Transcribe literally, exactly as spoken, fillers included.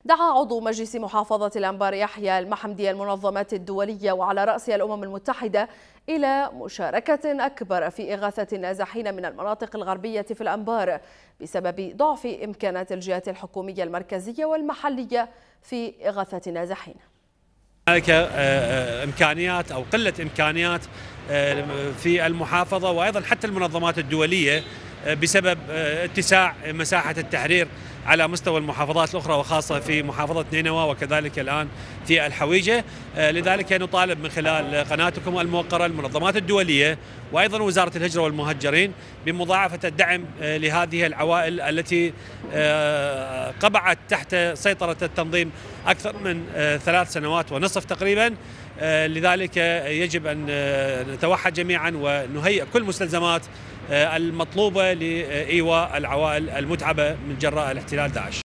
دعا عضو مجلس محافظة الأنبار يحيى المحمدي المنظمات الدولية وعلى رأسها الأمم المتحدة إلى مشاركة أكبر في إغاثة النازحين من المناطق الغربية في الأنبار بسبب ضعف إمكانات الجهات الحكومية المركزية والمحلية في إغاثة النازحين. هناك إمكانيات أو قلة إمكانيات في المحافظة وأيضا حتى المنظمات الدولية بسبب اتساع مساحة التحرير على مستوى المحافظات الأخرى وخاصة في محافظة نينوى وكذلك الآن في الحويجة. لذلك نطالب من خلال قناتكم الموقرة المنظمات الدولية وأيضا وزارة الهجرة والمهجرين بمضاعفة الدعم لهذه العوائل التي قبعت تحت سيطرة التنظيم أكثر من ثلاث سنوات ونصف تقريبا. لذلك يجب أن نتوحد جميعا ونهيئ كل المستلزمات المطلوبة لإيواء العوائل المتعبة من جراء الاحتلال داعش.